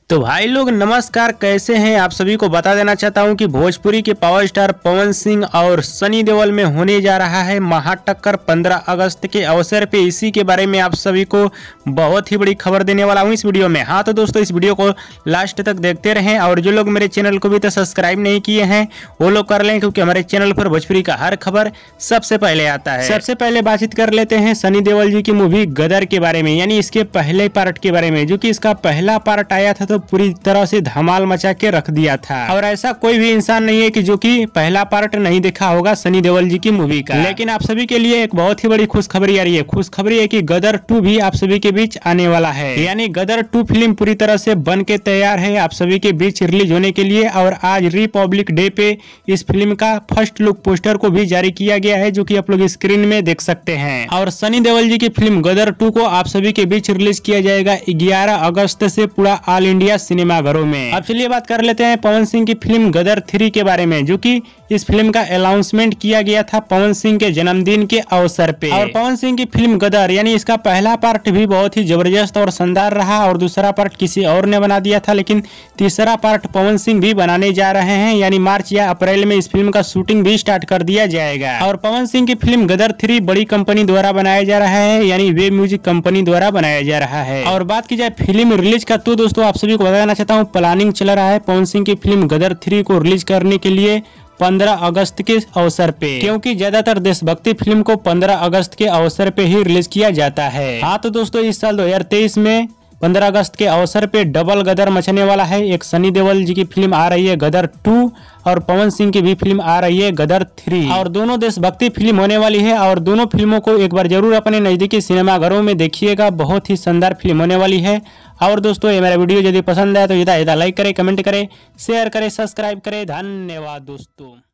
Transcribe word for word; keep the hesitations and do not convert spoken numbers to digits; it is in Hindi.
तो भाई लोग नमस्कार, कैसे हैं आप सभी को बता देना चाहता हूं कि भोजपुरी के पावर स्टार पवन सिंह और सनी देओल में होने जा रहा है महाटक्कर पंद्रह अगस्त के अवसर पे। इसी के बारे में आप सभी को बहुत ही बड़ी खबर देने वाला हूं इस वीडियो में। हाँ तो दोस्तों, इस वीडियो को लास्ट तक देखते रहें और जो लोग मेरे चैनल को भी तो सब्सक्राइब नहीं किए हैं वो लोग कर लें, क्योंकि हमारे चैनल पर भोजपुरी का हर खबर सबसे पहले आता है। सबसे पहले बातचीत कर लेते हैं सनी देओल जी की मूवी गदर के बारे में, यानी इसके पहले पार्ट के बारे में। जो कि इसका पहला पार्ट आया था तो पूरी तरह से धमाल मचा के रख दिया था, और ऐसा कोई भी इंसान नहीं है कि जो कि पहला पार्ट नहीं देखा होगा सनी देओल जी की मूवी का। लेकिन आप सभी के लिए एक बहुत ही बड़ी खुशखबरी आ रही है। खुशखबरी है कि गदर टू भी आप सभी के बीच आने वाला है, यानी गदर टू फिल्म पूरी तरह से बन के तैयार है आप सभी के बीच रिलीज होने के लिए। और आज रिपब्लिक डे पे इस फिल्म का फर्स्ट लुक पोस्टर को भी जारी किया गया है, जो कि आप लोग स्क्रीन में देख सकते हैं। और सनी देओल जी की फिल्म गदर टू को आप सभी के बीच रिलीज किया जाएगा ग्यारह अगस्त से पूरा ऑल इंडिया सिनेमा घरों में। अब चलिए बात कर लेते हैं पवन सिंह की फिल्म गदर थ्री के बारे में, जो कि इस फिल्म का अनाउंसमेंट किया गया था पवन सिंह के जन्मदिन के अवसर पे। और पवन सिंह की फिल्म गदर यानी इसका पहला पार्ट भी बहुत ही जबरदस्त और शानदार रहा, और दूसरा पार्ट किसी और ने बना दिया था। लेकिन तीसरा पार्ट पवन सिंह भी बनाने जा रहे हैं, यानी मार्च या अप्रैल में इस फिल्म का शूटिंग भी स्टार्ट कर दिया जाएगा। और पवन सिंह की फिल्म गदर थ्री बड़ी कंपनी द्वारा बनाया जा रहा है, यानी वेब म्यूजिक कंपनी द्वारा बनाया जा रहा है। और बात की जाए फिल्म रिलीज का, तो दोस्तों आप सभी को बताना चाहता हूँ प्लानिंग चल रहा है पवन सिंह की फिल्म गदर थ्री को रिलीज करने के लिए पंद्रह अगस्त के अवसर पे, क्योंकि ज्यादातर देशभक्ति फिल्म को पंद्रह अगस्त के अवसर पे ही रिलीज किया जाता है। हाँ तो दोस्तों, इस साल दो हजार तेईस में पंद्रह अगस्त के अवसर पे डबल गदर मचने वाला है। एक सनी देओल जी की फिल्म आ रही है गदर टू, और पवन सिंह की भी फिल्म आ रही है गदर थ्री, और दोनों देशभक्ति फिल्म होने वाली है। और दोनों फिल्मों को एक बार जरूर अपने नजदीकी सिनेमाघरों में देखिएगा, बहुत ही शानदार फिल्म होने वाली है। और दोस्तों, ये मेरा वीडियो यदि पसंद आया तो यदा यदा लाइक करें, कमेंट करें, शेयर करें, सब्सक्राइब करें। धन्यवाद दोस्तों।